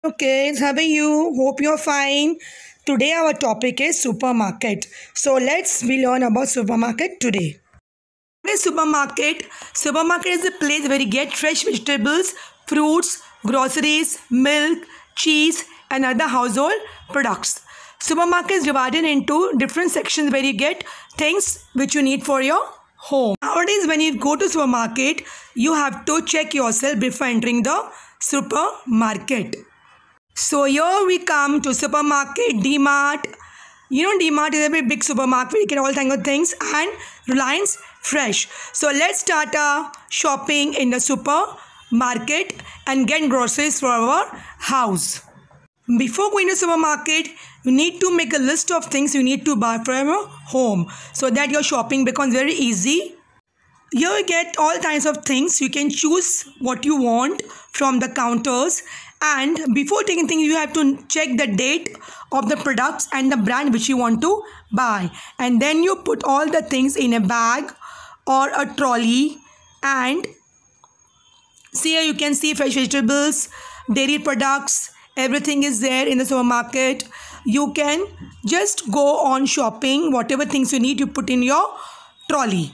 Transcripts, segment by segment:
Okay, how are you? Hope you're fine. Today our topic is supermarket. So we learn about supermarket today. What is supermarket? Supermarket is a place where you get fresh vegetables, fruits, groceries, milk, cheese, and other household products. Supermarket is divided into different sections where you get things which you need for your home. Nowadays, when you go to supermarket, you have to check yourself before entering the supermarket. So here we come to supermarket, D-Mart. D-Mart is a very big supermarket. You get all kinds of things, and Reliance Fresh. So let's start our shopping in the supermarket and get groceries for our house. Before going to supermarket, you need to make a list of things you need to buy for your home so that your shopping becomes very easy. Here you get all kinds of things. You can choose what you want from the counters, and before taking things you have to check the date of the products and the brand which you want to buy, and then you put all the things in a bag or a trolley. And see, here you can see fresh vegetables, dairy products, everything is there in the supermarket. You can just go on shopping. Whatever things you need, you put in your trolley.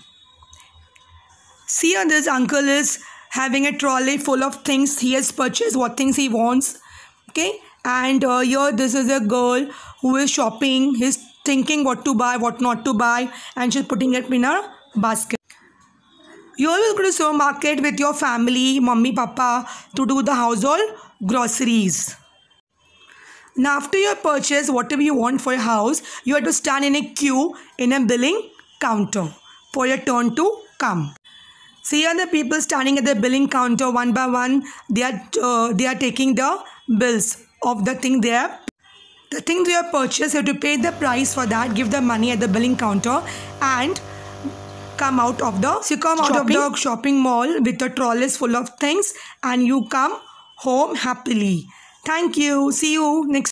See, here this uncle is having a trolley full of things. He has purchased what things he wants. Okay, and here this is a girl who is shopping. He's thinking what to buy, what not to buy, and she's putting it in her basket. You always go to supermarket with your family, mummy, papa, to do the household groceries. Now, after your purchase, whatever you want for your house, you have to stand in a queue in a billing counter for your turn to come. See, here the people standing at the billing counter one by one. They are taking the bills of the thing they have. The thing they have purchased, you have to pay the price for that, give the money at the billing counter, and come out of the shopping mall with the trolleys full of things, and you come home happily. Thank you. See you next.